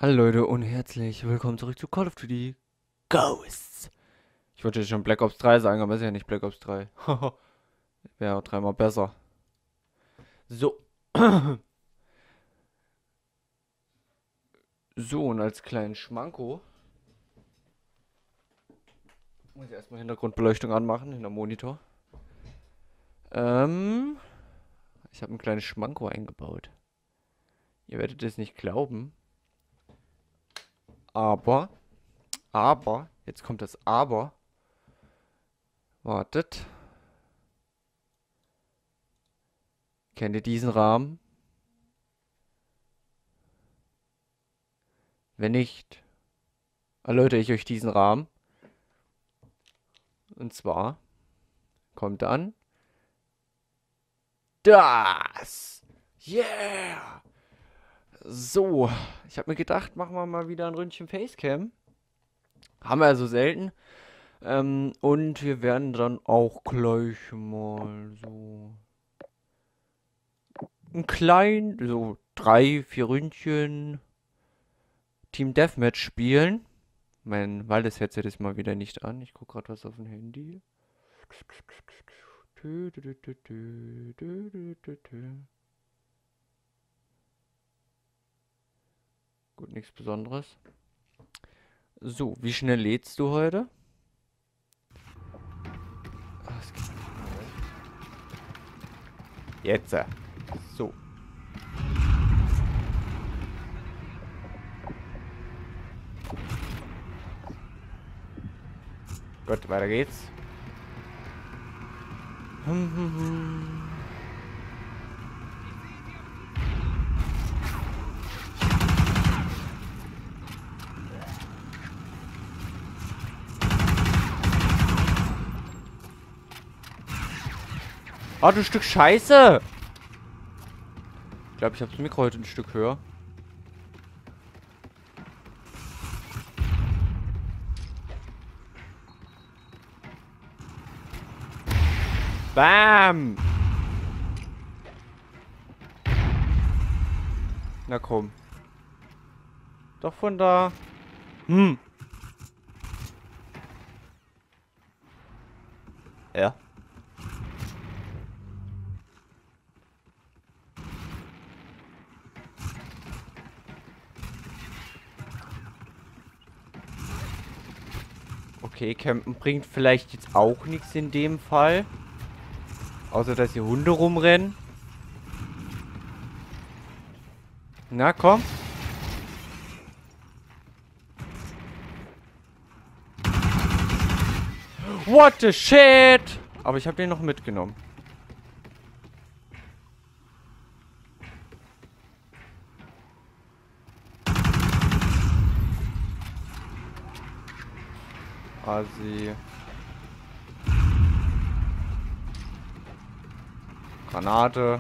Hallo Leute und herzlich willkommen zurück zu Call of Duty Ghosts. Ich wollte jetzt schon Black Ops 3 sagen, aber es ist ja nicht Black Ops 3. Wäre auch dreimal besser. So. So, und als kleinen Schmanko muss ich erstmal Hintergrundbeleuchtung anmachen, hinter Monitor. Ich habe ein kleines Schmanko eingebaut. Ihr werdet es nicht glauben. Aber, jetzt kommt das Aber. Wartet. Kennt ihr diesen Rahmen? Wenn nicht, erläutere ich euch diesen Rahmen. Und zwar kommt dann das. Yeah! So, ich habe mir gedacht, machen wir mal wieder ein Ründchen Facecam. Haben wir ja so selten. Und wir werden dann auch gleich mal so ein klein, so 3-4 Ründchen Team Deathmatch spielen. Mein Waldes-Headset ist mal wieder nicht an. Ich gucke gerade was auf dem Handy. Gut, nichts Besonderes. So, wie schnell lädst du heute? Ah, es geht nicht schnell. Jetzt. So. Gut, weiter geht's. Oh, du Stück Scheiße! Ich glaube, ich habe das Mikro heute ein Stück höher. Bam! Na komm. Doch von da. Ja. Okay, campen bringt vielleicht jetzt auch nichts in dem Fall. Außer, dass hier Hunde rumrennen. Na, komm. What the shit? Aber ich habe den noch mitgenommen. Asi. Granate.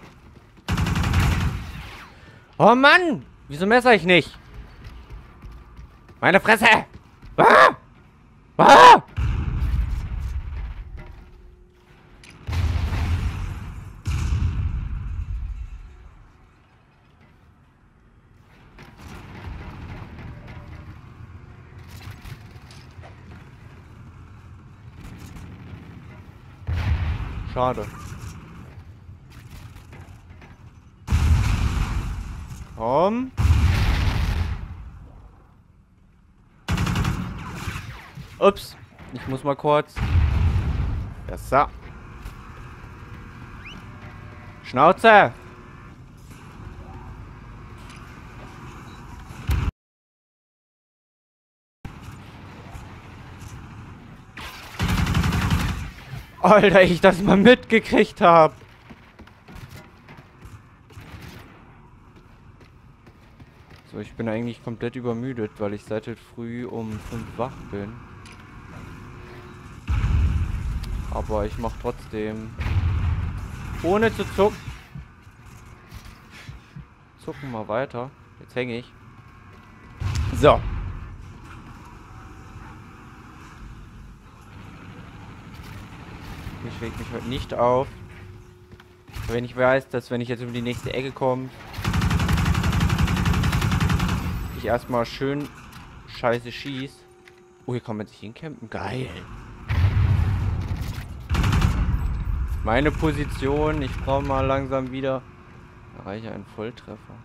Oh Mann! Wieso messer ich nicht? Meine Fresse! Ah! Ah! Schade. Komm. Ups. Ich muss mal kurz. Besser. Schnauze. Alter, ich das mal mitgekriegt habe. So, ich bin eigentlich komplett übermüdet, weil ich seit heute früh um 5 wach bin. Aber ich mache trotzdem, ohne zu zucken, mal weiter. Jetzt hänge ich. So. Ich reg mich heute nicht auf. Wenn ich weiß, dass wenn ich jetzt um die nächste Ecke komme, ich erstmal schön scheiße schieß. Oh, hier kann man sich hincampen. Geil. Meine Position. Ich brauche mal langsam wieder. Erreiche einen Volltreffer.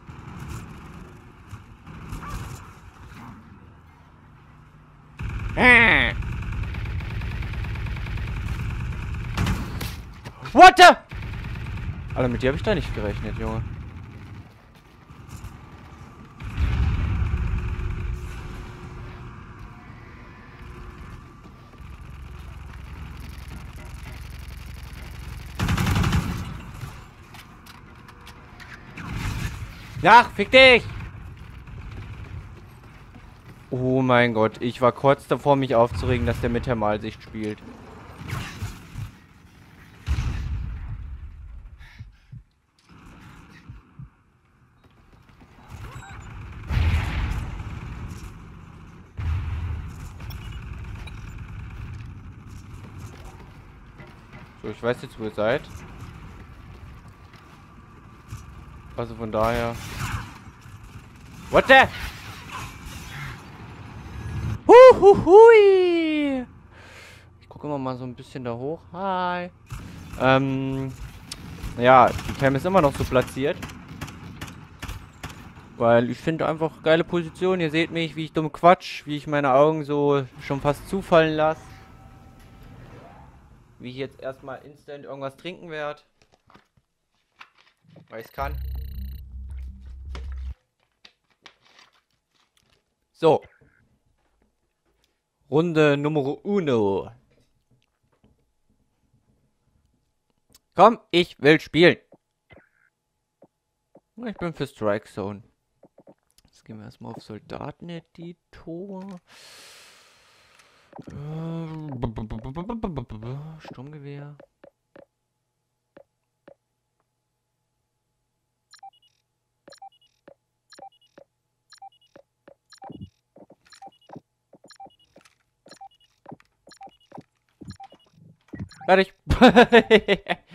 What the? Alter, mit dir habe ich da nicht gerechnet, Junge. Ach, fick dich! Oh mein Gott, ich war kurz davor, mich aufzuregen, dass der mit Thermalsicht spielt. So, ich weiß jetzt, wo ihr seid. Also von daher... What the? Huhuhui! Ich gucke immer mal so ein bisschen da hoch. Hi. Ja, die Cam ist immer noch so platziert. Weil ich finde einfach geile Position. Ihr seht mich, wie ich dumm quatsch, wie ich meine Augen so schon fast zufallen lasse. Wie ich jetzt erstmal instant irgendwas trinken werde. Weil ich es kann. So. Runde Nummer uno. Komm, ich will spielen. Ich bin für Strike Zone. Jetzt gehen wir erstmal auf Soldateneditor. Sturmgewehr. Fertig.